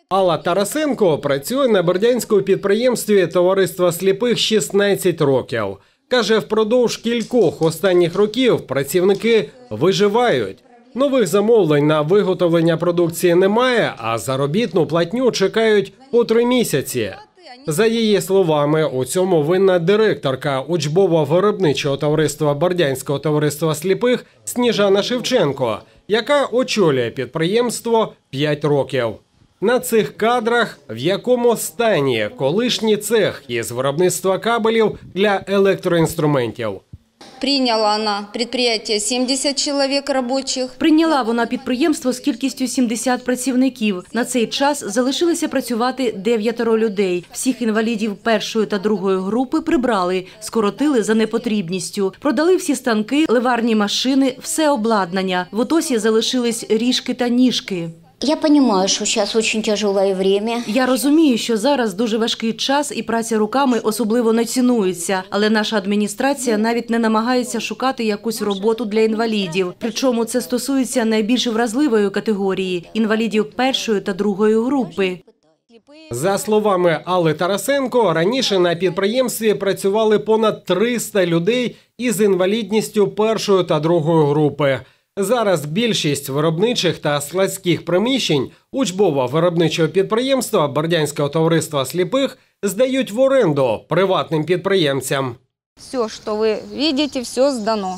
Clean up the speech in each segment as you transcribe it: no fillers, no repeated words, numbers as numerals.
Алла Тарасенко працює на бердянському підприємстві товариства сліпих 16 років. Каже, впродовж кількох останніх років працівники виживають. Нових замовлень на виготовлення продукції немає, а заробітну платню чекають по 3 місяці. За її словами, у цьому винна директорка учбово-виробничого товариства Бердянського товариства сліпих Сніжана Шевченко, яка очолює підприємство 5 років. На цих кадрах, в якому стані колишній цех із виробництва кабелів для електроінструментів. Прийняла вона підприємство 70 чоловік робочих. Прийняла вона підприємство з кількістю 70 працівників. На цей час залишилися працювати 9 людей. Всіх інвалідів першої та другої групи прибрали, скоротили за непотрібністю. Продали всі станки, ливарні машини, все обладнання. В ОТОСі залишились ріжки та ніжки. Я розумію, що зараз дуже тяжеле час. Я розумію, що зараз дуже важкий час і праця руками особливо не цінується. Але наша адміністрація навіть не намагається шукати якусь роботу для інвалідів. Причому це стосується найбільш вразливої категорії – інвалідів першої та другої групи. За словами Алли Тарасенко, раніше на підприємстві працювали понад 300 людей із інвалідністю першої та другої групи. Зараз більшість виробничих та складських приміщень учбово-виробничого підприємства Бердянського товариства сліпих здають в оренду приватним підприємцям. Все, що ви бачите, все здано.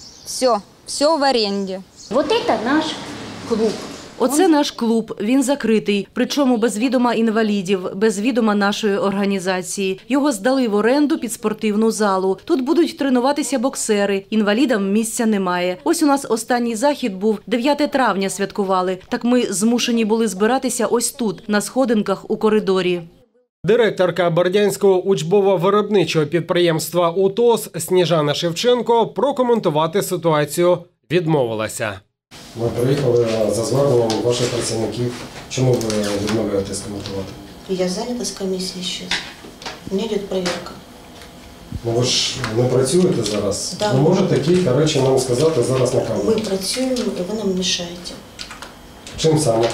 Все в оренді. Вот это наш клуб. Оце наш клуб, він закритий, причому без відома інвалідів, без відома нашої організації. Його здали в оренду під спортивну залу. Тут будуть тренуватися боксери, інвалідам місця немає. Ось у нас останній захід був, 9 травня святкували. Так ми змушені були збиратися ось тут, на сходинках у коридорі. Директорка Бердянського учбово-виробничого підприємства УТОС Сніжана Шевченко прокоментувати ситуацію відмовилася. Ми приїхали за зверненням ваших працівників. Чому ви відмовляєтесь коментувати? Я зайнята з комісією зараз. У мене йде перевірка. Ну ви ж не працюєте зараз? Да. Ви можете кілька речей нам сказати зараз на камеру? Ми працюємо і ви нам мішаєте. Чим саме?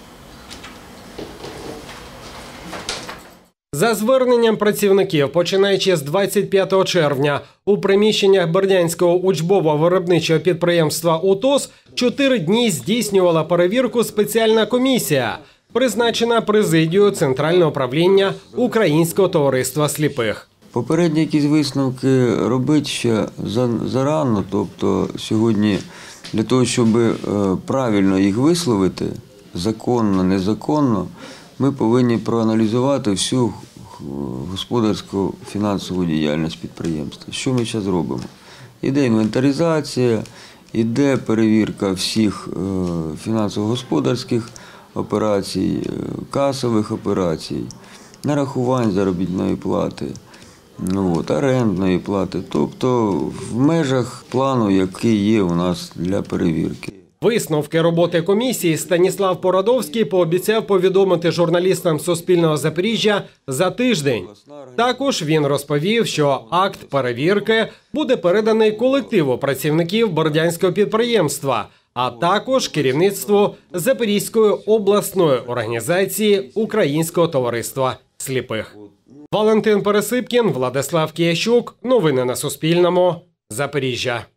За зверненням працівників, починаючи з 25 червня, у приміщеннях Бердянського учбово-виробничого підприємства УТОС 4 дні здійснювала перевірку спеціальна комісія, призначена президією Центрального управління Українського товариства сліпих. Попередні якісь висновки робити ще зарано, тобто сьогодні для того, щоб правильно їх висловити, законно, незаконно, ми повинні проаналізувати всю господарську фінансову діяльність підприємства. Що ми зараз робимо? Іде інвентаризація, іде перевірка всіх фінансово-господарських операцій, касових операцій, нарахувань заробітної плати, орендної плати. Тобто в межах плану, який є у нас для перевірки. Висновки роботи комісії Станіслав Порадовський пообіцяв повідомити журналістам Суспільного Запоріжжя за тиждень. Також він розповів, що акт перевірки буде переданий колективу працівників бердянського підприємства, а також керівництву Запорізької обласної організації Українського товариства сліпих. Валентин Пересипкін, Владислав Киящук. Новини на Суспільному. Запоріжжя.